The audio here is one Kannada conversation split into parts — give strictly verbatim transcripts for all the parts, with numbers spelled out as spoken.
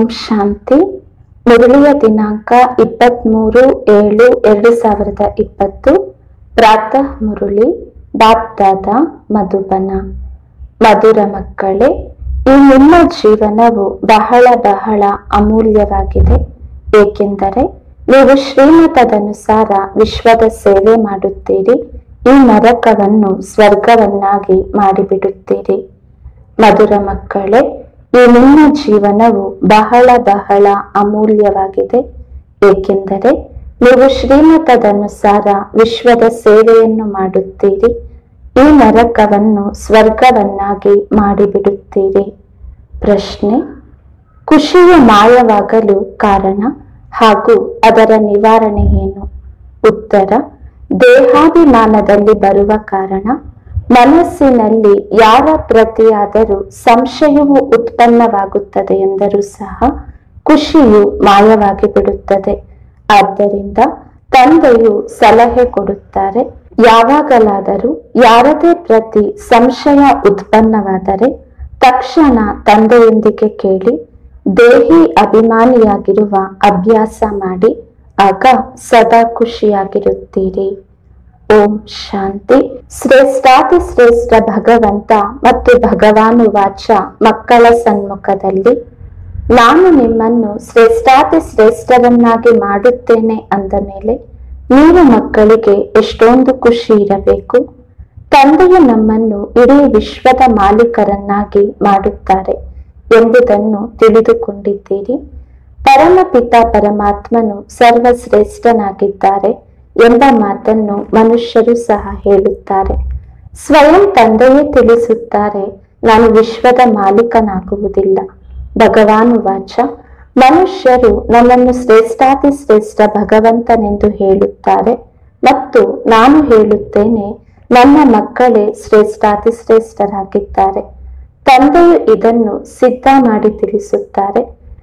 ಶಾಂತಿ. ಮುರಳಿಯ ದಿನಾಂಕ ಇಪ್ಪತ್ತ್ಮೂರು ಏಳು ಎರಡು ಸಾವಿರದ ಇಪ್ಪತ್ತು. ಪ್ರಾತಃ ಮುರಳಿ ಬಾಪ್ದಾದ ಮಧುಬನ. ಮಧುರ ಮಕ್ಕಳೇ, ಈ ನಿಮ್ಮ ಜೀವನವು ಬಹಳ ಬಹಳ ಅಮೂಲ್ಯವಾಗಿದೆ. ಏಕೆಂದರೆ ನೀವು ಶ್ರೀಮತದನುಸಾರ ವಿಶ್ವದ ಸೇವೆ ಮಾಡುತ್ತೀರಿ. ಈ ನರಕವನ್ನು ಸ್ವರ್ಗವನ್ನಾಗಿ ಮಾಡಿಬಿಡುತ್ತೀರಿ. ಮಧುರ ಮಕ್ಕಳೇ, ಈ ನಿಮ್ಮ ಜೀವನವು ಬಹಳ ಬಹಳ ಅಮೂಲ್ಯವಾಗಿದೆ. ಏಕೆಂದರೆ ನೀವು ಶ್ರೀಮತದನುಸಾರ ವಿಶ್ವದ ಸೇವೆಯನ್ನು ಮಾಡುತ್ತೀರಿ. ಈ ನರಕವನ್ನು ಸ್ವರ್ಗವನ್ನಾಗಿ ಮಾಡಿಬಿಡುತ್ತೀರಿ. ಪ್ರಶ್ನೆ: ಖುಷಿಯು ಮಾಯವಾಗಲು ಕಾರಣ ಹಾಗೂ ಅದರ ನಿವಾರಣೆ ಏನು? ಉತ್ತರ: ದೇಹಾಭಿಮಾನದಲ್ಲಿ ಬರುವ ಕಾರಣ. ಮನಸ್ಸಿನಲ್ಲಿ ಯಾವ ಪ್ರತಿಯಾದರೂ ಸಂಶಯವು ಉತ್ಪನ್ನವಾಗುತ್ತದೆ ಎಂದರೂ ಸಹ ಖುಷಿಯು ಮಾಯವಾಗಿ ಬಿಡುತ್ತದೆ. ಆದ್ದರಿಂದ ತಂದೆಯು ಸಲಹೆ ಕೊಡುತ್ತಾರೆ, ಯಾವಾಗಲಾದರೂ ಯಾರದೇ ಪ್ರತಿ ಸಂಶಯ ಉತ್ಪನ್ನವಾದರೆ ತಕ್ಷಣ ತಂದೆಯೊಂದಿಗೆ ಕೇಳಿ ದೇಹಿ ಅಭಿಮಾನಿಯಾಗಿರುವ ಅಭ್ಯಾಸ ಮಾಡಿ. ಆಗ ಸದಾ ಖುಷಿಯಾಗಿರುತ್ತೀರಿ. ಓಂ ಶಾಂತಿ. ಶ್ರೇಷ್ಠಾತಿ ಶ್ರೇಷ್ಠ ಭಗವಂತ ಮತ್ತು ಭಗವಾನು ವಾಚ ಮಕ್ಕಳ ಸನ್ಮುಖದಲ್ಲಿ ನಾನು ನಿಮ್ಮನ್ನು ಶ್ರೇಷ್ಠಾತಿ ಶ್ರೇಷ್ಠರನ್ನಾಗಿ ಮಾಡುತ್ತೇನೆ ಅಂದ ಮೇಲೆ ನೀವು ಮಕ್ಕಳಿಗೆ ಎಷ್ಟೊಂದು ಖುಷಿ ಇರಬೇಕು. ತಂದೆಯು ನಮ್ಮನ್ನು ಇಡೀ ವಿಶ್ವದ ಮಾಲೀಕರನ್ನಾಗಿ ಮಾಡುತ್ತಾರೆ ಎಂಬುದನ್ನು ತಿಳಿದುಕೊಂಡಿದ್ದೀರಿ. ಪರಮಪಿತ ಪರಮಾತ್ಮನು ಸರ್ವಶ್ರೇಷ್ಠನಾಗಿದ್ದಾರೆ ಎಂಬ ಮಾತನ್ನು ಮನುಷ್ಯರು ಸಹ ಹೇಳುತ್ತಾರೆ. ಸ್ವಯಂ ತಂದೆಯೇ ತಿಳಿಸುತ್ತಾರೆ, ನಾನು ವಿಶ್ವದ ಮಾಲೀಕನಾಗುವುದಿಲ್ಲ. ಭಗವಾನು ವಾಚ ಮನುಷ್ಯರು ನನ್ನನ್ನು ಶ್ರೇಷ್ಠಾತಿ ಶ್ರೇಷ್ಠ ಭಗವಂತನೆಂದು ಹೇಳುತ್ತಾರೆ ಮತ್ತು ನಾನು ಹೇಳುತ್ತೇನೆ, ನನ್ನ ಮಕ್ಕಳೇ ಶ್ರೇಷ್ಠಾತಿ ಶ್ರೇಷ್ಠರಾಗಿದ್ದಾರೆ. ತಂದೆಯು ಇದನ್ನು ಸಿದ್ಧ ಮಾಡಿ ತಿಳಿಸುತ್ತಾರೆ.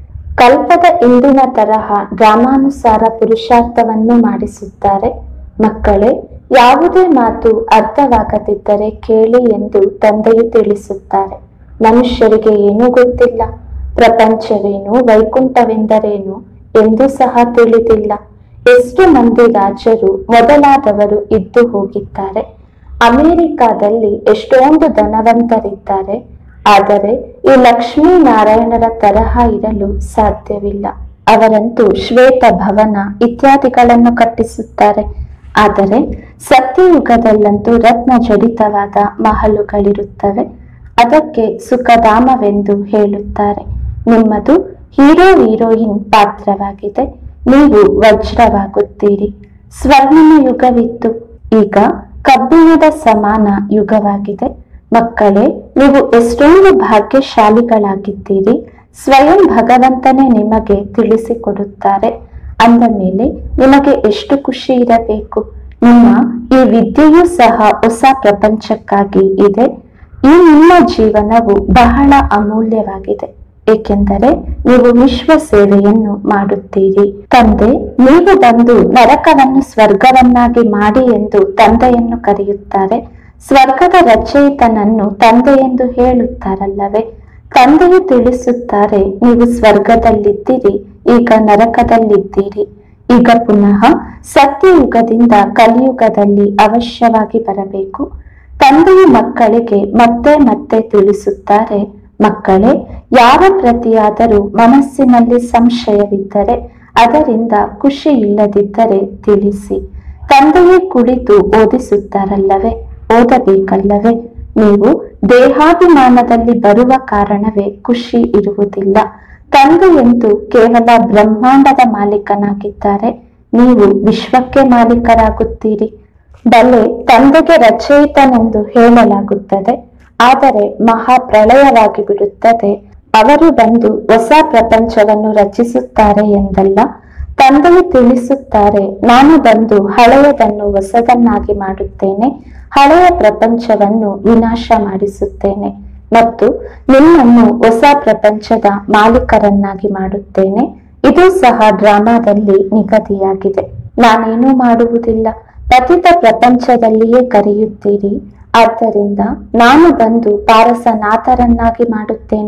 ಕಲ್ಪದ ಇಂದಿನ ತರಹ ಡ್ರಾಮಾನುಸಾರ ಪುರುಷಾರ್ಥವನ್ನು ಮಾಡಿಸುತ್ತಾರೆ. ಮಕ್ಕಳೇ, ಯಾವುದೇ ಮಾತು ಅರ್ಥವಾಗದಿದ್ದರೆ ಕೇಳಿ ಎಂದು ತಂದೆಯು ತಿಳಿಸುತ್ತಾರೆ. ಮನುಷ್ಯರಿಗೆ ಏನೂ ಗೊತ್ತಿಲ್ಲ. ಪ್ರಪಂಚವೇನು, ವೈಕುಂಠವೆಂದರೇನು ಎಂದು ಸಹ ತಿಳಿದಿಲ್ಲ. ಎಷ್ಟು ಮಂದಿ ರಾಜರು ಮೊದಲಾದವರು ಇದ್ದು ಹೋಗಿದ್ದಾರೆ. ಅಮೆರಿಕಾದಲ್ಲಿ ಎಷ್ಟೊಂದು ಧನವಂತರಿದ್ದಾರೆ. ಆದರೆ ಈ ಲಕ್ಷ್ಮೀನಾರಾಯಣರ ತರಹ ಇರಲು ಸಾಧ್ಯವಿಲ್ಲ. ಅವರಂತೂ ಶ್ವೇತ ಭವನ ಇತ್ಯಾದಿಗಳನ್ನು ಕಟ್ಟಿಸುತ್ತಾರೆ. ಆದರೆ ಸತ್ಯಯುಗದಲ್ಲಂತೂ ರತ್ನ ಜಡಿತವಾದ ಮಹಲುಗಳಿರುತ್ತವೆ. ಅದಕ್ಕೆ ಸುಖಧಾಮವೆಂದು ಹೇಳುತ್ತಾರೆ. ನಿಮ್ಮದು ಹೀರೋ ಹೀರೋಯಿನ್ ಪಾತ್ರವಾಗಿದೆ. ನೀವು ವಜ್ರವಾಗುತ್ತೀರಿ. ಸ್ವರ್ಣಿಮ ಯುಗವಿತ್ತು, ಈಗ ಕಬ್ಬಿಣದ ಸಮಾನ ಯುಗವಾಗಿದೆ. ಮಕ್ಕಳೇ, ನೀವು ಎಷ್ಟೊಂದು ಭಾಗ್ಯಶಾಲಿಗಳಾಗಿದ್ದೀರಿ. ಸ್ವಯಂ ಭಗವಂತನೇ ನಿಮಗೆ ತಿಳಿಸಿಕೊಡುತ್ತಾರೆ. ಅಂದ ಮೇಲೆ ನಿಮಗೆ ಎಷ್ಟು ಖುಷಿ ಇರಬೇಕು. ನಿಮ್ಮ ಈ ವಿದ್ಯೆಯೂ ಸಹ ಹೊಸ ಪ್ರಪಂಚಕ್ಕಾಗಿ ಇದೆ. ಈ ನಿಮ್ಮ ಜೀವನವು ಬಹಳ ಅಮೂಲ್ಯವಾಗಿದೆ. ಏಕೆಂದರೆ ನೀವು ವಿಶ್ವ ಸೇವೆಯನ್ನು ಮಾಡುತ್ತೀರಿ. ತಂದೆ, ನೀವು ಬಂದು ನರಕವನ್ನು ಸ್ವರ್ಗವನ್ನಾಗಿ ಮಾಡಿ ಎಂದು ತಂದೆಯನ್ನು ಕರೆಯುತ್ತಾರೆ. ಸ್ವರ್ಗದ ರಚಯಿತನನ್ನು ತಂದೆ ಎಂದು ಹೇಳುತ್ತಾರಲ್ಲವೇ? ತಂದೆಯು ತಿಳಿಸುತ್ತಾರೆ, ನೀವು ಸ್ವರ್ಗದಲ್ಲಿದ್ದೀರಿ, ಈಗ ನರಕದಲ್ಲಿದ್ದೀರಿ. ಈಗ ಪುನಃ ಸತ್ಯಯುಗದಿಂದ ಕಲಿಯುಗದಲ್ಲಿ ಅವಶ್ಯವಾಗಿ ಬರಬೇಕು. ತಂದೆಯು ಮಕ್ಕಳಿಗೆ ಮತ್ತೆ ಮತ್ತೆ ತಿಳಿಸುತ್ತಾರೆ, ಮಕ್ಕಳೇ, ಯಾರ ಪ್ರತಿಯಾದರೂ ಮನಸ್ಸಿನಲ್ಲಿ ಸಂಶಯವಿದ್ದರೆ, ಅದರಿಂದ ಖುಷಿ ಇಲ್ಲದಿದ್ದರೆ ತಿಳಿಸಿ. ತಂದೆಯೇ ಕುಳಿತು ಓದಿಸುತ್ತಾರಲ್ಲವೇ? ಓದಬೇಕಲ್ಲವೇ? ನೀವು ದೇಹಾಭಿಮಾನದಲ್ಲಿ ಬರುವ ಕಾರಣವೇ ಖುಷಿ ಇರುವುದಿಲ್ಲ. ತಂದೆಯಂತೂ ಕೇವಲ ಬ್ರಹ್ಮಾಂಡದ ಮಾಲೀಕನಾಗಿದ್ದಾರೆ. ನೀವು ವಿಶ್ವಕ್ಕೆ ಮಾಲೀಕರಾಗುತ್ತೀರಿ. ಬಲೆ ತಂದೆಗೆ ರಚಯಿತನೆಂದು ಹೇಳಲಾಗುತ್ತದೆ. ಆದರೆ ಮಹಾಪ್ರಳಯವಾಗಿ ಬಿಡುತ್ತದೆ. ಅವರು ಬಂದು ಹೊಸ ಪ್ರಪಂಚವನ್ನು ರಚಿಸುತ್ತಾರೆ ಎಂದಲ್ಲ. ತಂದೆಯು ತಿಳಿಸುತ್ತಾರೆ, ನಾನು ಬಂದು ಹಳೆಯದನ್ನು ಹೊಸದನ್ನಾಗಿ ಮಾಡುತ್ತೇನೆ, ಹಳೆಯ ಪ್ರಪಂಚವನ್ನು ವಿನಾಶ ಮಾಡಿಸುತ್ತೇನೆ ಮತ್ತು ನಿಮ್ಮನ್ನು ಹೊಸ ಪ್ರಪಂಚದ ಮಾಲೀಕರನ್ನಾಗಿ ಮಾಡುತ್ತೇನೆ. ಇದು ಸಹ ಡ್ರಾಮಾದಲ್ಲಿ ನಿಗದಿಯಾಗಿದೆ. ನಾನೇನೂ ಮಾಡುವುದಿಲ್ಲ. ಪತಿತ ಪ್ರಪಂಚದಲ್ಲಿಯೇ ಕರೆಯುತ್ತೀರಿ. ಆದ್ದರಿಂದ ನಾನು ಬಂದು ಪಾರಸನಾಥರನ್ನಾಗಿ ಮಾಡುತ್ತೇನೆ.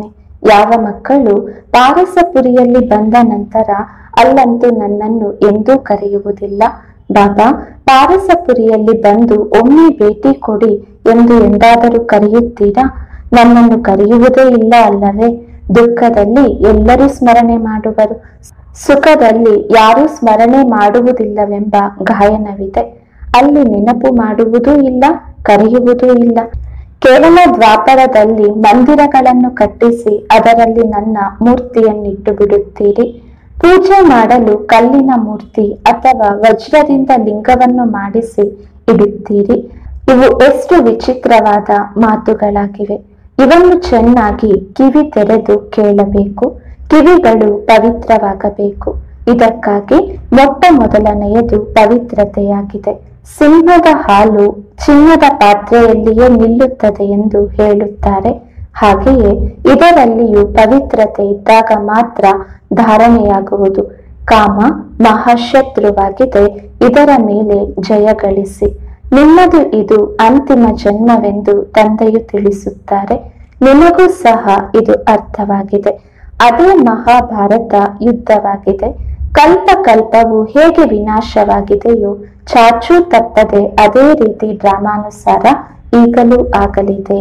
ಯಾವ ಮಕ್ಕಳು ಪಾರಸಪುರಿಯಲ್ಲಿ ಬಂದ ನಂತರ ಅಲ್ಲಂತೂ ನನ್ನನ್ನು ಎಂದೂ ಕರೆಯುವುದಿಲ್ಲ, ಬಾಬಾ ಪಾರಸಪುರಿಯಲ್ಲಿ ಬಂದು ಒಮ್ಮೆ ಭೇಟಿ ಕೊಡಿ ಎಂದು ಎಂದಾದರೂ ಕರೆಯುತ್ತೀರಾ? ನನ್ನನ್ನು ಕರೆಯುವುದೇ ಇಲ್ಲ ಅಲ್ಲವೇ? ದುಃಖದಲ್ಲಿ ಎಲ್ಲರೂ ಸ್ಮರಣೆ ಮಾಡುವರು, ಸುಖದಲ್ಲಿ ಯಾರೂ ಸ್ಮರಣೆ ಮಾಡುವುದಿಲ್ಲವೆಂಬ ಗಾಯನವಿದೆ. ಅಲ್ಲಿ ನೆನಪು ಮಾಡುವುದೂ ಇಲ್ಲ, ಕರೆಯುವುದೂ ಇಲ್ಲ. ಕೇವಲ ದ್ವಾಪರದಲ್ಲಿ ಮಂದಿರಗಳನ್ನು ಕಟ್ಟಿಸಿ ಅದರಲ್ಲಿ ನನ್ನ ಮೂರ್ತಿಯನ್ನಿಟ್ಟು ಬಿಡುತ್ತೀರಿ. ಪೂಜೆ ಮಾಡಲು ಕಲ್ಲಿನ ಮೂರ್ತಿ ಅಥವಾ ವಜ್ರದಿಂದ ಲಿಂಗವನ್ನು ಮಾಡಿಸಿ ಇಡುತ್ತೀರಿ. ಇವು ಎಷ್ಟು ವಿಚಿತ್ರವಾದ ಮಾತುಗಳಾಗಿವೆ. ಇವನ್ನು ಚೆನ್ನಾಗಿ ಕಿವಿ ತೆರೆದು ಕೇಳಬೇಕು. ಕಿವಿಗಳು ಪವಿತ್ರವಾಗಬೇಕು. ಇದಕ್ಕಾಗಿ ಮೊಟ್ಟ ಮೊದಲನೆಯದು ಪವಿತ್ರತೆಯಾಗಿದೆ. ಸಿಂಹದ ಹಾಲು ಚಿನ್ನದ ಪಾತ್ರೆಯಲ್ಲಿಯೇ ನಿಲ್ಲುತ್ತದೆ ಎಂದು ಹೇಳುತ್ತಾರೆ. ಹಾಗೆಯೇ ಇದರಲ್ಲಿಯೂ ಪವಿತ್ರತೆ ಇದ್ದಾಗ ಮಾತ್ರ ಧಾರಣೆಯಾಗುವುದು. ಕಾಮ ಮಹಾಶತ್ರುವಾಗಿದೆ, ಇದರ ಮೇಲೆ ಜಯ ಗಳಿಸಿ. ನಿಮ್ಮದು ಇದು ಅಂತಿಮ ಜನ್ಮವೆಂದು ತಂದೆಯು ತಿಳಿಸುತ್ತಾರೆ. ನಿಮಗೂ ಸಹ ಇದು ಅರ್ಥವಾಗಿದೆ. ಅದೇ ಮಹಾಭಾರತ ಯುದ್ಧವಾಗಿದೆ. ಕಲ್ಪ ಕಲ್ಪವು ಹೇಗೆ ವಿನಾಶವಾಗಿದೆಯೋ ಚಾಚೂ ತಪ್ಪದೆ ಅದೇ ರೀತಿ ಡ್ರಾಮಾನುಸಾರ ಈಗಲೂ ಆಗಲಿದೆ.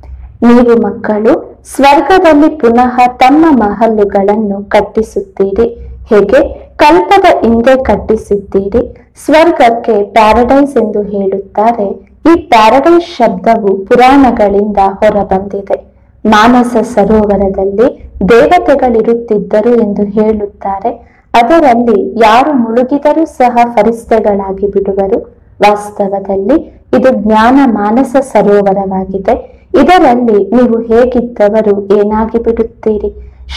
ನೀವು ಮಕ್ಕಳು ಸ್ವರ್ಗದಲ್ಲಿ ಪುನಃ ತಮ್ಮ ಮಹಲ್ಲುಗಳನ್ನು ಕಟ್ಟಿಸುತ್ತೀರಿ. ಹೇಗೆ ಕಲ್ಪದ ಹಿಂದೆ ಕಟ್ಟಿಸಿದ್ದೀರಿ. ಸ್ವರ್ಗಕ್ಕೆ ಪ್ಯಾರಡೈಸ್ ಎಂದು ಹೇಳುತ್ತಾರೆ. ಈ ಪ್ಯಾರಡೈಸ್ ಶಬ್ದವು ಪುರಾಣಗಳಿಂದ ಹೊರಬಂದಿದೆ. ಮಾನಸ ಸರೋವರದಲ್ಲಿ ದೇವತೆಗಳಿರುತ್ತಿದ್ದರು ಎಂದು ಹೇಳುತ್ತಾರೆ. ಅದರಲ್ಲಿ ಯಾರು ಮುಳುಗಿದರೂ ಸಹ ಫರಿಸ್ತೆಗಳಾಗಿ ಬಿಡುವರು. ವಾಸ್ತವದಲ್ಲಿ ಇದು ಜ್ಞಾನ ಮಾನಸ ಸರೋವರವಾಗಿದೆ. ಇದರಲ್ಲಿ ನೀವು ಹೇಗಿದ್ದವರು ಏನಾಗಿ ಬಿಡುತ್ತೀರಿ.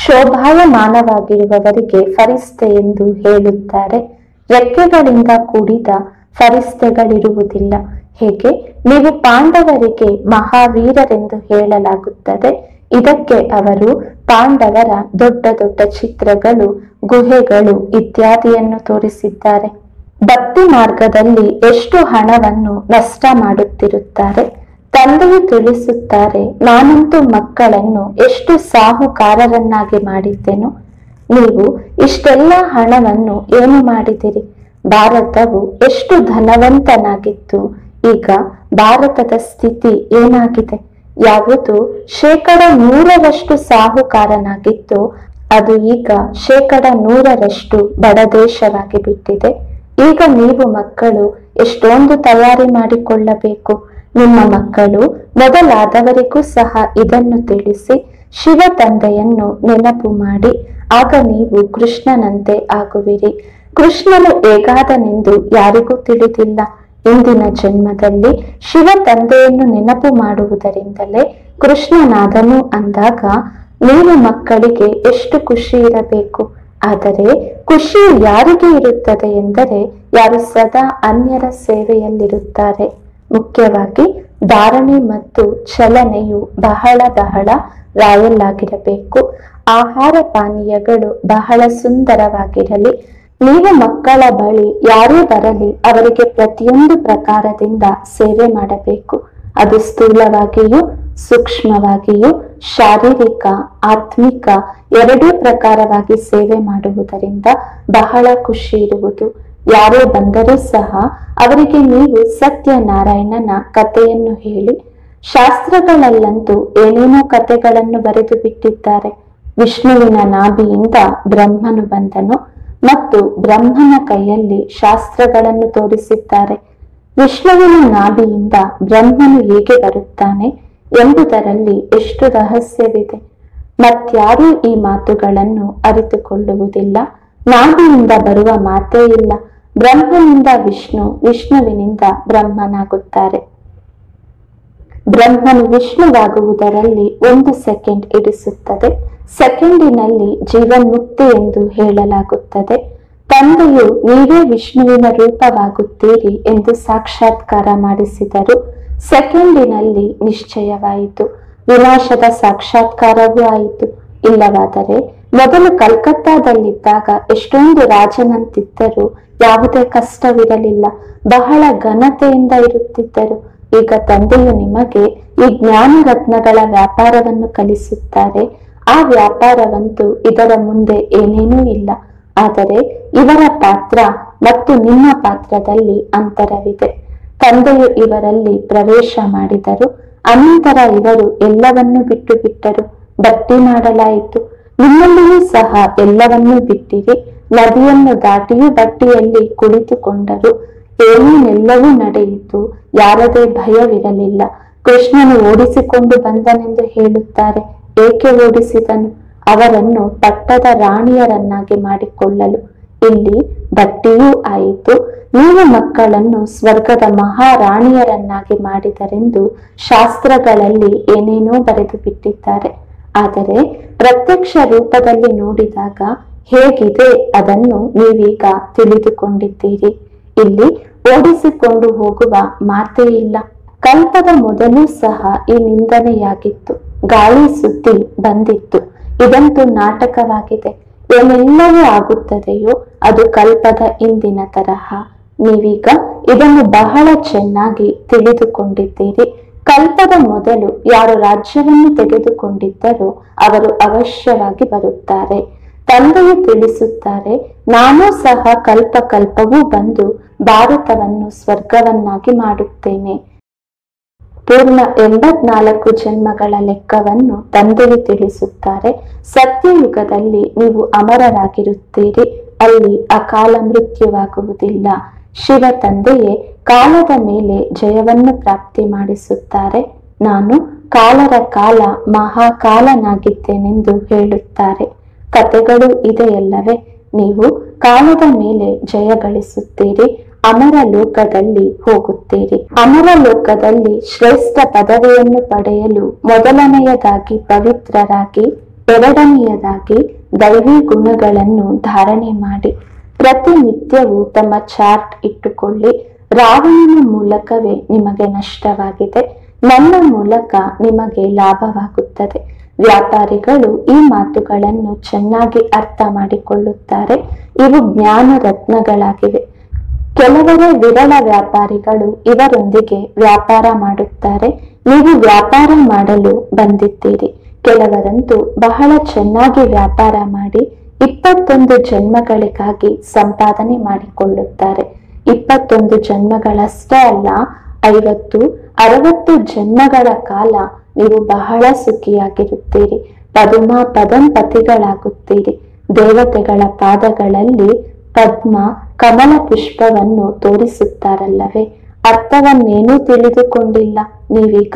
ಶೋಭಾಯಮಾನವಾಗಿರುವವರಿಗೆ ಫರಿಸ್ತೆ ಎಂದು ಹೇಳುತ್ತಾರೆ. ರೆಕ್ಕೆಗಳಿಂದ ಕೂಡಿದ ಫರಿಸ್ತೆಗಳಿರುವುದಿಲ್ಲ. ಹೇಗೆ ನೀವು ಪಾಂಡವರಿಗೆ ಮಹಾವೀರರೆಂದು ಹೇಳಲಾಗುತ್ತದೆ. ಇದಕ್ಕೆ ಅವರು ಪಾಂಡವರ ದೊಡ್ಡ ದೊಡ್ಡ ಚಿತ್ರಗಳು, ಗುಹೆಗಳು ಇತ್ಯಾದಿಯನ್ನು ತೋರಿಸಿದ್ದಾರೆ. ಭಕ್ತಿ ಮಾರ್ಗದಲ್ಲಿ ಎಷ್ಟು ಹಣವನ್ನು ನಷ್ಟ ಮಾಡುತ್ತಿರುತ್ತಾರೆ. ತಂದೆಯು ತಿಳಿಸುತ್ತಾರೆ, ನಾನಂತೂ ಮಕ್ಕಳನ್ನು ಎಷ್ಟು ಸಾಹುಕಾರರನ್ನಾಗಿ ಮಾಡಿದ್ದೆನು. ನೀವು ಇಷ್ಟೆಲ್ಲ ಹಣವನ್ನು ಏನು ಮಾಡಿದಿರಿ. ಭಾರತವು ಎಷ್ಟು ಧನವಂತನಾಗಿತ್ತು. ಈಗ ಭಾರತದ ಸ್ಥಿತಿ ಏನಾಗಿದೆ. ಯಾವುದು ಶೇಕಡ ನೂರರಷ್ಟು ಸಾಹುಕಾರನಾಗಿತ್ತು, ಅದು ಈಗ ಶೇಕಡ ನೂರರಷ್ಟು ಬಡ ದೇಶವಾಗಿ ಬಿಟ್ಟಿದೆ. ಈಗ ನೀವು ಮಕ್ಕಳು ಎಷ್ಟೊಂದು ತಯಾರಿ ಮಾಡಿಕೊಳ್ಳಬೇಕು. ನಿಮ್ಮ ಮಕ್ಕಳು ಮೊದಲಾದವರಿಗೂ ಸಹ ಇದನ್ನು ತಿಳಿಸಿ ಶಿವ ತಂದೆಯನ್ನು ನೆನಪು ಮಾಡಿ. ಆಗ ನೀವು ಕೃಷ್ಣನಂತೆ ಆಗುವಿರಿ. ಕೃಷ್ಣನು ಹೇಗಾದನೆಂದು ಯಾರಿಗೂ ತಿಳಿದಿಲ್ಲ. ಇಂದಿನ ಜನ್ಮದಲ್ಲಿ ಶಿವ ತಂದೆಯನ್ನು ನೆನಪು ಮಾಡುವುದರಿಂದಲೇ ಕೃಷ್ಣನಾದನು ಅಂದಾಗ ನೀವು ಮಕ್ಕಳಿಗೆ ಎಷ್ಟು ಖುಷಿ ಇರಬೇಕು. ಆದರೆ ಖುಷಿಯು ಯಾರಿಗೆ ಇರುತ್ತದೆ ಎಂದರೆ ಯಾರು ಸದಾ ಅನ್ಯರ ಸೇವೆಯಲ್ಲಿರುತ್ತಾರೆ. ಮುಖ್ಯವಾಗಿ ಧಾರಣೆ ಮತ್ತು ಚಲನೆಯು ಬಹಳ ಬಹಳ ರಾಯಲ್ ಆಗಿರಬೇಕು. ಆಹಾರ ಪಾನೀಯಗಳು ಬಹಳ ಸುಂದರವಾಗಿರಲಿ. ನೀವು ಮಕ್ಕಳ ಬಳಿ ಯಾರೇ ಬರಲಿ ಅವರಿಗೆ ಪ್ರತಿಯೊಂದು ಪ್ರಕಾರದಿಂದ ಸೇವೆ ಮಾಡಬೇಕು. ಅದು ಸ್ಥೂಲವಾಗಿಯೂ ಸೂಕ್ಷ್ಮವಾಗಿಯೂ ಶಾರೀರಿಕ ಆತ್ಮಿಕ ಎರಡೂ ಪ್ರಕಾರವಾಗಿ ಸೇವೆ ಮಾಡುವುದರಿಂದ ಬಹಳ ಖುಷಿ ಇರುವುದು. ಯಾರೇ ಬಂದರೂ ಸಹ ಅವರಿಗೆ ನೀವು ಸತ್ಯನಾರಾಯಣನ ಕಥೆಯನ್ನು ಹೇಳಿ. ಶಾಸ್ತ್ರಗಳಲ್ಲಂತೂ ಏನೇನೋ ಕಥೆಗಳನ್ನು ಬರೆದು ಬಿಟ್ಟಿದ್ದಾರೆ. ವಿಷ್ಣುವಿನ ನಾಭಿಯಿಂದ ಬ್ರಹ್ಮನು ಬಂದನು ಮತ್ತು ಬ್ರಹ್ಮನ ಕೈಯಲ್ಲಿ ಶಾಸ್ತ್ರಗಳನ್ನು ತೋರಿಸಿದ್ದಾರೆ. ವಿಷ್ಣುವಿನ ನಾಭಿಯಿಂದ ಬ್ರಹ್ಮನು ಹೇಗೆ ಬರುತ್ತಾನೆ ಎಂಬುದರಲ್ಲಿ ಎಷ್ಟು ರಹಸ್ಯವಿದೆ. ಮತ್ಯಾರೂ ಈ ಮಾತುಗಳನ್ನು ಅರಿತುಕೊಳ್ಳುವುದಿಲ್ಲ. ನಾಭಿಯಿಂದ ಬರುವ ಮಾತೇ ಇಲ್ಲ. ಬ್ರಹ್ಮನಿಂದ ವಿಷ್ಣು, ವಿಷ್ಣುವಿನಿಂದ ಬ್ರಹ್ಮನಾಗುತ್ತಾರೆ. ಬ್ರಹ್ಮನು ವಿಷ್ಣುವಾಗುವುದರಲ್ಲಿ ಒಂದು ಸೆಕೆಂಡ್ ಇಡಿಸುತ್ತದೆ. ಸೆಕೆಂಡಿನಲ್ಲಿ ಜೀವನ್ಮುಕ್ತಿ ಎಂದು ಹೇಳಲಾಗುತ್ತದೆ. ತಂದೆಯು ನೀವೇ ವಿಷ್ಣುವಿನ ರೂಪವಾಗುತ್ತೀರಿ ಎಂದು ಸಾಕ್ಷಾತ್ಕಾರ ಮಾಡಿಸಿದರು. ಸೆಕೆಂಡಿನಲ್ಲಿ ನಿಶ್ಚಯವಾಯಿತು. ವಿನಾಶದ ಸಾಕ್ಷಾತ್ಕಾರವೂ ಆಯಿತು. ಇಲ್ಲವಾದರೆ ಮೊದಲು ಕಲ್ಕತ್ತಾದಲ್ಲಿದ್ದಾಗ ಎಷ್ಟೊಂದು ರಾಜನಂತಿದ್ದರು, ಯಾವುದೇ ಕಷ್ಟವಿರಲಿಲ್ಲ, ಬಹಳ ಘನತೆಯಿಂದ ಇರುತ್ತಿದ್ದರು. ಈಗ ತಂದೆಯು ನಿಮಗೆ ಈ ಜ್ಞಾನ ರತ್ನಗಳ ವ್ಯಾಪಾರವನ್ನು ಕಲಿಸುತ್ತಾರೆ. ಆ ವ್ಯಾಪಾರವಂತೂ ಇದರ ಮುಂದೆ ಏನೇನೂ ಇಲ್ಲ. ಆದರೆ ಇವರ ಪಾತ್ರ ಮತ್ತು ನಿಮ್ಮ ಪಾತ್ರದಲ್ಲಿ ಅಂತರವಿದೆ. ತಂದೆಯು ಇವರಲ್ಲಿ ಪ್ರವೇಶ ಮಾಡಿದರು, ಅನಂತರ ಇವರು ಎಲ್ಲವನ್ನೂ ಬಿಟ್ಟು ಬಿಟ್ಟರು. ಭಕ್ತಿ ಮಾಡಲಾಯಿತು. ನಿಮ್ಮಲ್ಲಿಯೂ ಸಹ ಎಲ್ಲವನ್ನೂ ಬಿಟ್ಟಿರಿ. ನದಿಯನ್ನು ದಾಟಿಯೂ ಬಟ್ಟಿಯಲ್ಲಿ ಕುಳಿತುಕೊಂಡರು. ಏನೇನೆಲ್ಲವೂ ನಡೆಯಿತು. ಯಾರದೇ ಭಯವಿರಲಿಲ್ಲ. ಕೃಷ್ಣನು ಓಡಿಸಿಕೊಂಡು ಬಂದನೆಂದು ಹೇಳುತ್ತಾರೆ. ಏಕೆ ಓಡಿಸಿದನು? ಅವರನ್ನು ಪಟ್ಟದ ರಾಣಿಯರನ್ನಾಗಿ ಮಾಡಿಕೊಳ್ಳಲು. ಇಲ್ಲಿ ಭಕ್ತಿಯೂ ಆಯಿತು. ನೀವು ಮಕ್ಕಳನ್ನು ಸ್ವರ್ಗದ ಮಹಾರಾಣಿಯರನ್ನಾಗಿ ಮಾಡಿದರೆಂದು ಶಾಸ್ತ್ರಗಳಲ್ಲಿ ಏನೇನೋ ಬರೆದು ಬಿಟ್ಟಿದ್ದಾರೆ. ಆದರೆ ಪ್ರತ್ಯಕ್ಷ ರೂಪದಲ್ಲಿ ನೋಡಿದಾಗ ಹೇಗಿದೆ ಅದನ್ನು ನೀವೀಗ ತಿಳಿದುಕೊಂಡಿದ್ದೀರಿ. ಇಲ್ಲಿ ಓಡಿಸಿಕೊಂಡು ಹೋಗುವ ಮಾತೇ ಇಲ್ಲ. ಕಲ್ಪದ ಮೊದಲು ಸಹ ಈ ನಿಂದನೆಯಾಗಿತ್ತು. ಗಾಳಿ ಸುದ್ದಿ ಬಂದಿತ್ತು. ಇದಂತೂ ನಾಟಕವಾಗಿದೆ. ಏನೆಲ್ಲವೂ ಆಗುತ್ತದೆಯೋ ಅದು ಕಲ್ಪದ ಇಂದಿನ ತರಹ. ನೀವೀಗ ಇದನ್ನು ಬಹಳ ಚೆನ್ನಾಗಿ ತಿಳಿದುಕೊಂಡಿದ್ದೀರಿ. ಕಲ್ಪದ ಮೊದಲು ಯಾರು ರಾಜ್ಯವನ್ನು ತೆಗೆದುಕೊಂಡಿದ್ದರೋ ಅವರು ಅವಶ್ಯವಾಗಿ ಬರುತ್ತಾರೆ. ತಂದೆಯು ತಿಳಿಸುತ್ತಾರೆ, ನಾನು ಸಹ ಕಲ್ಪ ಕಲ್ಪವೂ ಬಂದು ಭಾರತವನ್ನು ಸ್ವರ್ಗವನ್ನಾಗಿ ಮಾಡುತ್ತೇನೆ. ಪೂರ್ಣ ಎಂಬತ್ನಾಲ್ಕು ಜನ್ಮಗಳ ಲೆಕ್ಕವನ್ನು ತಂದೆಯು ತಿಳಿಸುತ್ತಾರೆ. ಸತ್ಯಯುಗದಲ್ಲಿ ನೀವು ಅಮರರಾಗಿರುತ್ತೀರಿ. ಅಲ್ಲಿ ಅಕಾಲ ಮೃತ್ಯುವಾಗುವುದಿಲ್ಲ. ಶಿವ ತಂದೆಯೇ ಕಾಲದ ಮೇಲೆ ಜಯವನ್ನು ಪ್ರಾಪ್ತಿ ಮಾಡಿಸುತ್ತಾರೆ. ನಾನು ಕಾಲರ ಕಾಲ ಮಹಾಕಾಲನಾಗಿದ್ದೇನೆಂದು ಹೇಳುತ್ತಾರೆ. ಕಥೆಗಳು ಇದೆಯಲ್ಲವೇ? ನೀವು ಕಾಲದ ಮೇಲೆ ಜಯ ಗಳಿಸುತ್ತೀರಿ. ಅಮರ ಲೋಕದಲ್ಲಿ ಹೋಗುತ್ತೀರಿ. ಅಮರ ಲೋಕದಲ್ಲಿ ಶ್ರೇಷ್ಠ ಪದವಿಯನ್ನು ಪಡೆಯಲು ಮೊದಲನೆಯದಾಗಿ ಪವಿತ್ರರಾಗಿ, ಎರಡನೆಯದಾಗಿ ದೈವಿ ಗುಣಗಳನ್ನು ಧಾರಣೆ ಮಾಡಿ. ಪ್ರತಿನಿತ್ಯವೂ ತಮ್ಮ ಚಾರ್ಟ್ ಇಟ್ಟುಕೊಳ್ಳಿ. ರಾವಣನ ಮೂಲಕವೇ ನಿಮಗೆ ನಷ್ಟವಾಗಿದೆ. ನನ್ನ ಮೂಲಕ ನಿಮಗೆ ಲಾಭವಾಗುತ್ತದೆ. ವ್ಯಾಪಾರಿಗಳು ಈ ಮಾತುಗಳನ್ನು ಚೆನ್ನಾಗಿ ಅರ್ಥ ಮಾಡಿಕೊಳ್ಳುತ್ತಾರೆ. ಇವು ಜ್ಞಾನ ರತ್ನಗಳಾಗಿವೆ. ಕೆಲವರೇ ವಿರಳ ವ್ಯಾಪಾರಿಗಳು ಇವರೊಂದಿಗೆ ವ್ಯಾಪಾರ ಮಾಡುತ್ತಾರೆ. ನೀವು ವ್ಯಾಪಾರ ಮಾಡಲು ಬಂದಿದ್ದೀರಿ. ಕೆಲವರಂತೂ ಬಹಳ ಚೆನ್ನಾಗಿ ವ್ಯಾಪಾರ ಮಾಡಿ ಇಪ್ಪತ್ತೊಂದು ಜನ್ಮಗಳಿಗಾಗಿ ಸಂಪಾದನೆ ಮಾಡಿಕೊಳ್ಳುತ್ತಾರೆ. ಇಪ್ಪತ್ತೊಂದು ಜನ್ಮಗಳಷ್ಟೇ ಅಲ್ಲ, ಐವತ್ತು ಅರವತ್ತು ಜನ್ಮಗಳ ಕಾಲ ನೀವು ಬಹಳ ಸುಖಿಯಾಗಿರುತ್ತೀರಿ. ಪದುಮ ಪದಂಪತಿಗಳಾಗುತ್ತೀರಿ. ದೇವತೆಗಳ ಪಾದಗಳಲ್ಲಿ ಪದ್ಮ ಕಮಲ ಪುಷ್ಪವನ್ನು ತೋರಿಸುತ್ತಾರಲ್ಲವೇ? ಅರ್ಥವನ್ನೇನೂ ತಿಳಿದುಕೊಂಡಿಲ್ಲ. ನೀವೀಗ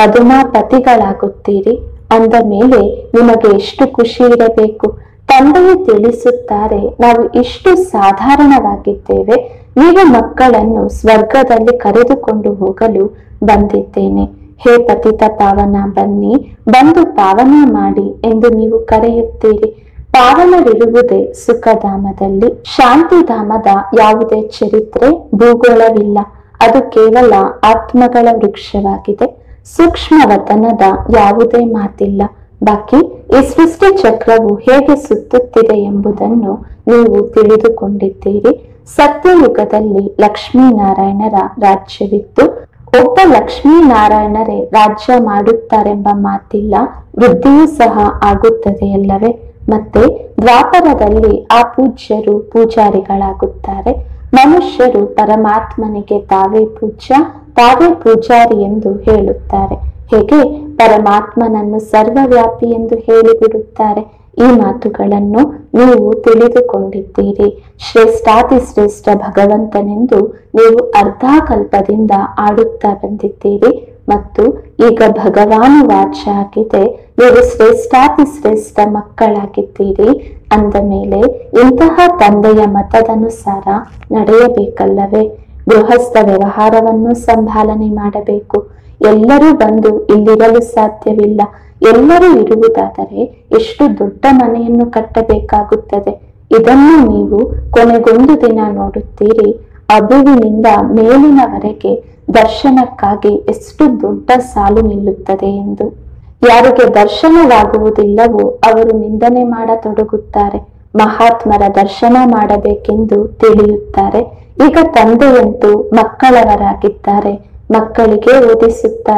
ಪದುಮಾಪತಿಗಳಾಗುತ್ತೀರಿ. ಅಂದ ಮೇಲೆ ನಿಮಗೆ ಎಷ್ಟು ಖುಷಿ ಇರಬೇಕು. ತಂದೆಯು ತಿಳಿಸುತ್ತಾರೆ, ನಾವು ಇಷ್ಟು ಸಾಧಾರಣವಾಗಿದ್ದೇವೆ. ನೀವು ಮಕ್ಕಳನ್ನು ಸ್ವರ್ಗದಲ್ಲಿ ಕರೆದುಕೊಂಡು ಹೋಗಲು ಬಂದಿದ್ದೇನೆ. ಹೇ ಪತಿತ ಪಾವನ, ಬನ್ನಿ, ಬಂದು ಪಾವನ ಮಾಡಿ ಎಂದು ನೀವು ಕರೆಯುತ್ತೀರಿ. ಪಾವನರಿರುವುದೇ ಸುಖಧಾಮದಲ್ಲಿ. ಶಾಂತಿಧಾಮದ ಯಾವುದೇ ಚರಿತ್ರೆ ಭೂಗೋಳವಿಲ್ಲ. ಅದು ಕೇವಲ ಆತ್ಮಗಳ ವೃಕ್ಷವಾಗಿದೆ. ಸೂಕ್ಷ್ಮವತನದ ಯಾವುದೇ ಮಾತಿಲ್ಲ. ಬಾಕಿ ಈ ಸೃಷ್ಟಿ ಚಕ್ರವು ಹೇಗೆ ಸುತ್ತುತ್ತಿದೆ ಎಂಬುದನ್ನು ನೀವು ತಿಳಿದುಕೊಂಡಿದ್ದೀರಿ. ಸತ್ಯಯುಗದಲ್ಲಿ ಲಕ್ಷ್ಮೀನಾರಾಯಣರ ರಾಜ್ಯವಿತ್ತು. ಒಬ್ಬ ಲಕ್ಷ್ಮೀನಾರಾಯಣರೇ ರಾಜ್ಯ ಮಾಡುತ್ತಾರೆಂಬ ಮಾತಿಲ್ಲ. ವೃದ್ಧಿಯೂ ಸಹ ಆಗುತ್ತದೆಯಲ್ಲವೇ? ಮತ್ತೆ ದ್ವಾಪರದಲ್ಲಿ ಆ ಪೂಜ್ಯರು ಪೂಜಾರಿಗಳಾಗುತ್ತಾರೆ. ಮನುಷ್ಯರು ಪರಮಾತ್ಮನಿಗೆ ತಾವೇ ಪೂಜ್ಯ, ತಾವೇ ಪೂಜಾರಿ ಎಂದು ಹೇಳುತ್ತಾರೆ. ಹೇಗೆ ಪರಮಾತ್ಮನನ್ನು ಸರ್ವವ್ಯಾಪಿ ಎಂದು ಹೇಳಿಬಿಡುತ್ತಾರೆ. ಈ ಮಾತುಗಳನ್ನು ನೀವು ತಿಳಿದುಕೊಂಡಿದ್ದೀರಿ. ಶ್ರೇಷ್ಠಾತಿ ಶ್ರೇಷ್ಠ ಭಗವಂತನೆಂದು ನೀವು ಅರ್ಧಾಕಲ್ಪದಿಂದ ಆಡುತ್ತಾ ಬಂದಿದ್ದೀರಿ. ಮತ್ತು ಈಗ ಭಗವಾನು ವಾಚ ಆಗಿದೆ, ನೀವು ಶ್ರೇಷ್ಠಾತಿ ಶ್ರೇಷ್ಠ ಮಕ್ಕಳಾಗಿದ್ದೀರಿ. ಅಂದ ಮೇಲೆ ಇಂತಹ ತಂದೆಯ ಮತದನುಸಾರ ನಡೆಯಬೇಕಲ್ಲವೇ? ಗೃಹಸ್ಥ ವ್ಯವಹಾರವನ್ನು ಸಂಭಾಲನೆ ಮಾಡಬೇಕು. ಎಲ್ಲರೂ ಬಂದು ಇಲ್ಲಿರಲು ಸಾಧ್ಯವಿಲ್ಲ. ಎಲ್ಲರೂ ಇರುವುದಾದರೆ ಎಷ್ಟು ದೊಡ್ಡ ಮನೆಯನ್ನು ಕಟ್ಟಬೇಕಾಗುತ್ತದೆ. ಇದನ್ನು ನೀವು ಕೊನೆಗೊಂದು ದಿನ ನೋಡುತ್ತೀರಿ. ಅಬುವಿನಿಂದ ಮೇಲಿನವರೆಗೆ ದರ್ಶನಕ್ಕಾಗಿ ಎಷ್ಟು ದೊಡ್ಡ ಸಾಲು ನಿಲ್ಲುತ್ತದೆ ಎಂದು. ಯಾರಿಗೆ ದರ್ಶನವಾಗುವುದಿಲ್ಲವೋ ಅವರು ನಿಂದನೆ ಮಾಡತೊಡಗುತ್ತಾರೆ. ಮಹಾತ್ಮರ ದರ್ಶನ ಮಾಡಬೇಕೆಂದು ತಿಳಿಯುತ್ತಾರೆ. ಈಗ ತಂದೆಯಂತೂ ಮಕ್ಕಳವರಾಗಿದ್ದಾರೆ. ಮಕ್ಕಳಿಗೆ ಓದಿಸುತ್ತಾರೆ.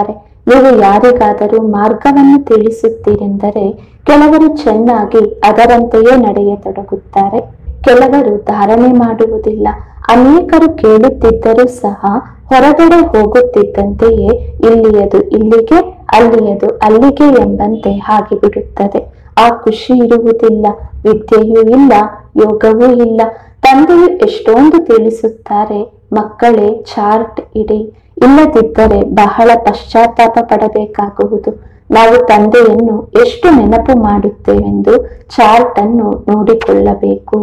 ನೀವು ಯಾರಿಗಾದರೂ ಮಾರ್ಗವನ್ನು ತಿಳಿಸುತ್ತೀರೆಂದರೆ ಕೆಲವರು ಚೆನ್ನಾಗಿ ಅದರಂತೆಯೇ ನಡೆಯತೊಡಗುತ್ತಾರೆ, ಕೆಲವರು ಧಾರಣೆ ಮಾಡುವುದಿಲ್ಲ. ಅನೇಕರು ಕೇಳುತ್ತಿದ್ದರೂ ಸಹ ಹೊರಗಡೆ ಹೋಗುತ್ತಿದ್ದಂತೆಯೇ ಇಲ್ಲಿಯದು ಇಲ್ಲಿಗೆ, ಅಲ್ಲಿಯದು ಅಲ್ಲಿಗೆ ಎಂಬಂತೆ ಆಗಿಬಿಡುತ್ತದೆ. ಆ ಖುಷಿ ಇರುವುದಿಲ್ಲ, ವಿದ್ಯೆಯೂ ಇಲ್ಲ, ಯೋಗವೂ ಇಲ್ಲ. ತಂದೆಯು ಎಷ್ಟೊಂದು ತಿಳಿಸುತ್ತಾರೆ, ಮಕ್ಕಳೇ ಚಾರ್ಟ್ ಇಡಿ, ಇಲ್ಲದಿದ್ದರೆ ಬಹಳ ಪಶ್ಚಾತ್ತಾಪ ಪಡಬೇಕಾಗುವುದು. ನಾವು ತಂದೆಯನ್ನು ಎಷ್ಟು ನೆನಪು ಮಾಡುತ್ತೇವೆಂದು ಚಾರ್ಟ್ ಅನ್ನು ನೋಡಿಕೊಳ್ಳಬೇಕು.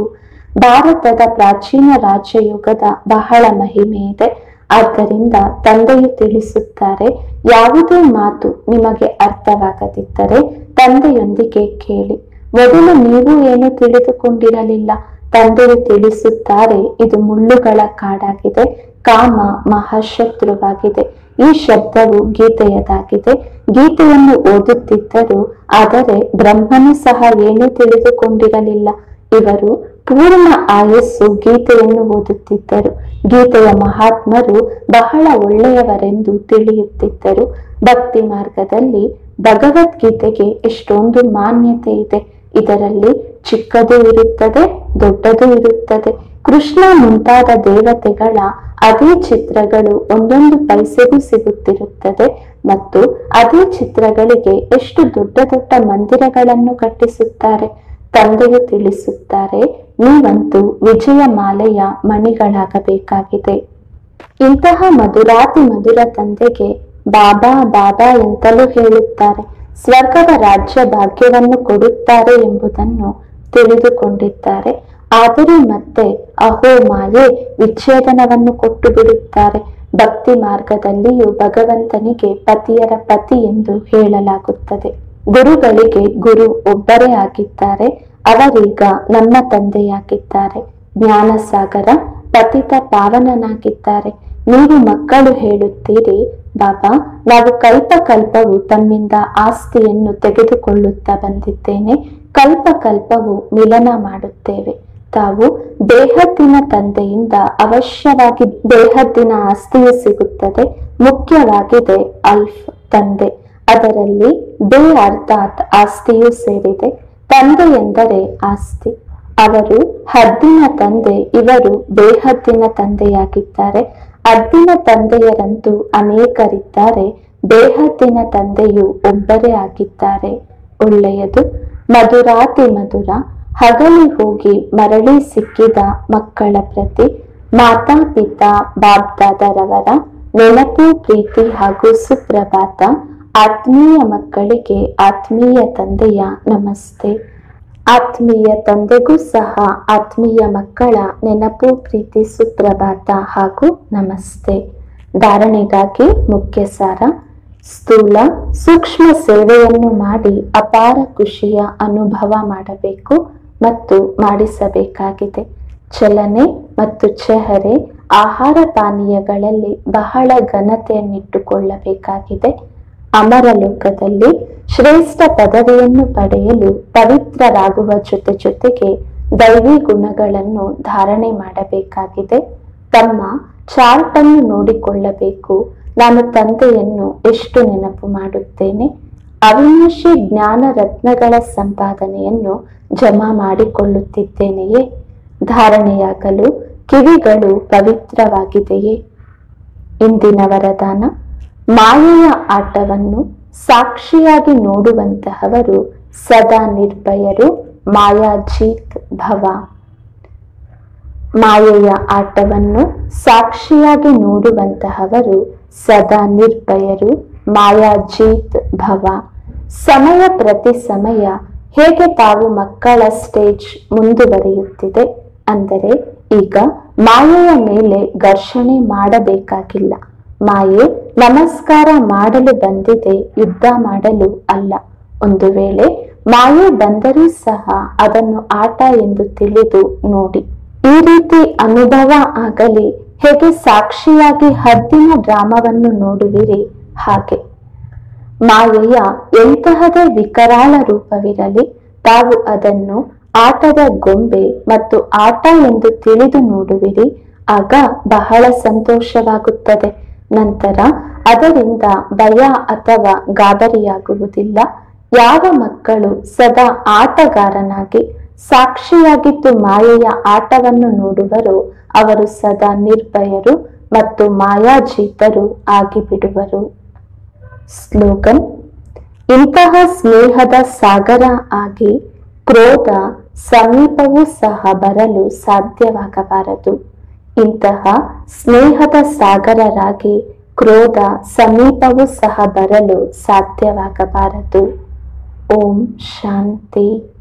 ಭಾರತದ ಪ್ರಾಚೀನ ರಾಜಯೋಗದ ಬಹಳ ಮಹಿಮೆ ಇದೆ. ಆದ್ದರಿಂದ ತಂದೆಯು ತಿಳಿಸುತ್ತಾರೆ, ಯಾವುದೇ ಮಾತು ನಿಮಗೆ ಅರ್ಥವಾಗದಿದ್ದರೆ ತಂದೆಯೊಂದಿಗೆ ಕೇಳಿ. ಮೊದಲು ನೀವು ಏನು ತಿಳಿದುಕೊಂಡಿರಲಿಲ್ಲ. ತಂದೆಯು ತಿಳಿಸುತ್ತಾರೆ, ಇದು ಮುಳ್ಳುಗಳ ಕಾಡಾಗಿದೆ, ಕಾಮ ಮಹಾಶತ್ರುವಾಗಿದೆ. ಈ ಶಬ್ದವು ಗೀತೆಯದಾಗಿದೆ. ಗೀತೆಯನ್ನು ಓದುತ್ತಿದ್ದರು, ಆದರೆ ಬ್ರಹ್ಮನು ಸಹ ಏನೂ ತಿಳಿದುಕೊಂಡಿರಲಿಲ್ಲ. ಇವರು ಪೂರ್ಣ ಆಯಸ್ಸು ಗೀತೆಯನ್ನು ಓದುತ್ತಿದ್ದರು. ಗೀತೆಯ ಮಹಾತ್ಮರು ಬಹಳ ಒಳ್ಳೆಯವರೆಂದು ತಿಳಿಯುತ್ತಿದ್ದರು. ಭಕ್ತಿ ಮಾರ್ಗದಲ್ಲಿ ಭಗವದ್ಗೀತೆಗೆ ಎಷ್ಟೊಂದು ಮಾನ್ಯತೆ ಇದೆ. ಇದರಲ್ಲಿ ಚಿಕ್ಕದು ಇರುತ್ತದೆ, ದೊಡ್ಡದು ಇರುತ್ತದೆ. ಕೃಷ್ಣ ಮುಂತಾದ ದೇವತೆಗಳ ಅದೇ ಚಿತ್ರಗಳು ಒಂದೊಂದು ಪೈಸೆಗೂ ಸಿಗುತ್ತಿರುತ್ತದೆ ಮತ್ತು ಅದೇ ಚಿತ್ರಗಳಿಗೆ ಎಷ್ಟು ದೊಡ್ಡ ದೊಡ್ಡ ಮಂದಿರಗಳನ್ನು ಕಟ್ಟಿಸುತ್ತಾರೆ. ತಂದೆಯು ತಿಳಿಸುತ್ತಾರೆ, ನೀವಂತೂ ವಿಜಯ ಮಾಲೆಯ ಮಣಿಗಳಾಗಬೇಕಾಗಿದೆ. ಇಂತಹ ಮಧುರಾತಿ ಮಧುರ ತಂದೆಗೆ ಬಾಬಾ ಬಾಬಾ ಎಂತಲೂ ಹೇಳುತ್ತಾರೆ. ಸ್ವರ್ಗದ ರಾಜ್ಯ ಭಾಗ್ಯವನ್ನು ಕೊಡುತ್ತಾರೆ ಎಂಬುದನ್ನು ತಿಳಿದುಕೊಂಡಿದ್ದಾರೆ. ಆದರೆ ಮತ್ತೆ ಅಹೋ ಮಾಯೆ ವಿಚ್ಛೇದನವನ್ನು ಕೊಟ್ಟು ಬಿಡುತ್ತಾರೆ. ಭಕ್ತಿ ಮಾರ್ಗದಲ್ಲಿಯೂ ಭಗವಂತನಿಗೆ ಪತಿಯರ ಪತಿ ಎಂದು ಹೇಳಲಾಗುತ್ತದೆ. ಗುರುಗಳಿಗೆ ಗುರು ಒಬ್ಬರೇ ಆಗಿದ್ದಾರೆ. ಅವರೀಗ ನಮ್ಮ ತಂದೆಯಾಗಿದ್ದಾರೆ. ಜ್ಞಾನಸಾಗರ ಪತಿತ ಪಾವನನಾಗಿದ್ದಾರೆ. ನೀವು ಮಕ್ಕಳು ಹೇಳುತ್ತೀರಿ, ಬಾಬಾ ನಾವು ಕಲ್ಪ ಕಲ್ಪವು ತಮ್ಮಿಂದ ಆಸ್ತಿಯನ್ನು ತೆಗೆದುಕೊಳ್ಳುತ್ತಾ ಬಂದಿದ್ದೇನೆ. ಕಲ್ಪ ಕಲ್ಪವು ಮಿಲನ ಮಾಡುತ್ತೇವೆ. ತಾವು ಬೇಹದ್ದಿನ ತಂದೆಯಿಂದ ಅವಶ್ಯವಾಗಿ ಬೇಹದ್ದಿನ ಆಸ್ತಿಯು ಸಿಗುತ್ತದೆ. ಮುಖ್ಯವಾಗಿದೆ ಅಲ್ಫ್ ತಂದೆ. ಅದರಲ್ಲಿ ಬೇ ಅರ್ಥಾತ್ ಆಸ್ತಿಯೂ ಸೇರಿದೆ. ತಂದೆ ಎಂದರೆ ಆಸ್ತಿ. ಅವರು ಹದ್ದಿನ ತಂದೆ, ಇವರು ಬೇಹದ್ದಿನ ತಂದೆಯಾಗಿದ್ದಾರೆ. ಹದ್ದಿನ ತಂದೆಯರಂತೂ ಅನೇಕರಿದ್ದಾರೆ. ಬೇಹದ್ದಿನ ತಂದೆಯು ಒಬ್ಬರೇ ಆಗಿದ್ದಾರೆ. ಒಳ್ಳೆಯದು. ಮಧುರಾತಿ ಮಧುರ ಹಗಲಿ ಹೋಗಿ ಮರಳಿ ಸಿಕ್ಕಿದ ಮಕ್ಕಳ ಪ್ರತಿ ಮಾತಾ ಪಿತಾ ಬಾಬ್ದಾದರವರ ನೆನಪು, ಪ್ರೀತಿ ಹಾಗೂ ಸುಪ್ರಭಾತ. ಆತ್ಮೀಯ ಮಕ್ಕಳಿಗೆ ಆತ್ಮೀಯ ತಂದೆಯ ನಮಸ್ತೆ. ಆತ್ಮೀಯ ತಂದೆಗೂ ಸಹ ಆತ್ಮೀಯ ಮಕ್ಕಳ ನೆನಪು, ಪ್ರೀತಿ, ಸುಪ್ರಭಾತ ಹಾಗೂ ನಮಸ್ತೆ. ಧಾರಣೆಗಾಗಿ ಮುಖ್ಯ ಸಾರ: ಸ್ಥೂಲ ಸೂಕ್ಷ್ಮ ಸೇವೆಯನ್ನು ಮಾಡಿ ಅಪಾರ ಖುಷಿಯ ಅನುಭವ ಮಾಡಬೇಕು ಮತ್ತು ಮಾಡಿಸಬೇಕಾಗಿದೆ. ಚಲನೆ ಮತ್ತು ಚೆಹರೆ, ಆಹಾರ ಪಾನೀಯಗಳಲ್ಲಿ ಬಹಳ ಘನತೆಯನ್ನಿಟ್ಟುಕೊಳ್ಳಬೇಕಾಗಿದೆ. ಅಮರ ಲೋಕದಲ್ಲಿ ಶ್ರೇಷ್ಠ ಪದವಿಯನ್ನು ಪಡೆಯಲು ಪವಿತ್ರರಾಗುವ ಜೊತೆ ಜೊತೆಗೆ ದೈವಿ ಗುಣಗಳನ್ನು ಧಾರಣೆ ಮಾಡಬೇಕಾಗಿದೆ. ತಮ್ಮ ಚಾರ್ಟ್ ಅನ್ನು ನೋಡಿಕೊಳ್ಳಬೇಕು. ನಾನು ತಂದೆಯನ್ನು ಎಷ್ಟು ನೆನಪು ಮಾಡುತ್ತೇನೆ. ಅವಿನಾಶಿ ಜ್ಞಾನ ರತ್ನಗಳ ಸಂಪಾದನೆಯನ್ನು ಜಮಾ ಮಾಡಿಕೊಳ್ಳುತ್ತಿದ್ದೇನೆಯೇ? ಧಾರಣೆಯಾಗಲು ಕಿವಿಗಳು ಪವಿತ್ರವಾಗಿದೆಯೇ? ಇಂದಿನ ವರದಾನ: ಮಾಯೆಯ ಆಟವನ್ನು ಸಾಕ್ಷಿಯಾಗಿ ನೋಡುವಂತಹವರು ಸದಾ ನಿರ್ಭಯರು. ಮಾಯಾಜೀತ್ ಭವ. ಮಾಯೆಯ ಆಟವನ್ನು ಸಾಕ್ಷಿಯಾಗಿ ನೋಡುವಂತಹವರು ಸದಾ ನಿರ್ಭಯರು. ಮಾಯಾಜೀತ್ ಭವ. ಸಮಯ ಪ್ರತಿ ಸಮಯ ಹೇಗೆ ತಾವು ಮಕ್ಕಳ ಸ್ಟೇಜ್ ಮುಂದುವರಿಯುತ್ತಿದೆ ಅಂದರೆ ಈಗ ಮಾಯೆಯ ಮೇಲೆ ಘರ್ಷಣೆ ಮಾಡಬೇಕಾಗಿಲ್ಲ. ಮಾಯೆ ನಮಸ್ಕಾರ ಮಾಡಲು ಬಂದಿದೆ, ಯುದ್ಧ ಮಾಡಲು ಅಲ್ಲ. ಒಂದು ವೇಳೆ ಮಾಯೆ ಬಂದರೂ ಸಹ ಅದನ್ನು ಆಟ ಎಂದು ತಿಳಿದು ನೋಡಿ. ಈ ರೀತಿ ಅನುಭವ ಆಗಲಿ. ಹೇಗೆ ಸಾಕ್ಷಿಯಾಗಿ ಹದ್ದಿನ ಡ್ರಾಮವನ್ನು ನೋಡುವಿರಿ ಹಾಗೆ. ಮಾಯೆಯ ಎಂತಹದೇ ವಿಕರಾಳ ರೂಪವಿರಲಿ, ತಾವು ಅದನ್ನು ಆಟದ ಗೊಂಬೆ ಮತ್ತು ಆಟ ಎಂದು ತಿಳಿದು ನೋಡುವಿರಿ. ಆಗ ಬಹಳ ಸಂತೋಷವಾಗುತ್ತದೆ. ನಂತರ ಅದರಿಂದ ಭಯ ಅಥವಾ ಗಾಬರಿಯಾಗುವುದಿಲ್ಲ. ಯಾವ ಮಕ್ಕಳು ಸದಾ ಆಟಗಾರನಾಗಿ ಸಾಕ್ಷಿಯಾಗಿದ್ದು ಮಾಯೆಯ ಆಟವನ್ನು ನೋಡುವರೋ ಅವರು ಸದಾ ನಿರ್ಭಯರು ಮತ್ತು ಮಾಯಾಜೀತರು ಆಗಿಬಿಡುವರು. ಸ್ಲೋಗನ್: ಇಂತಹ ಸ್ನೇಹದ ಸಾಗರ ಆಗಿ ಕ್ರೋಧ ಸಮೀಪವೂ ಸಹ ಬರಲು ಸಾಧ್ಯವಾಗಬಾರದು. ಇಂತಹ ಸ್ನೇಹದ ಸಾಗರರಾಗಿ ಕ್ರೋಧ ಸಮೀಪವೂ ಸಹ ಬರಲು ಸಾಧ್ಯವಾಗಬಾರದು. ಓಂ ಶಾಂತಿ.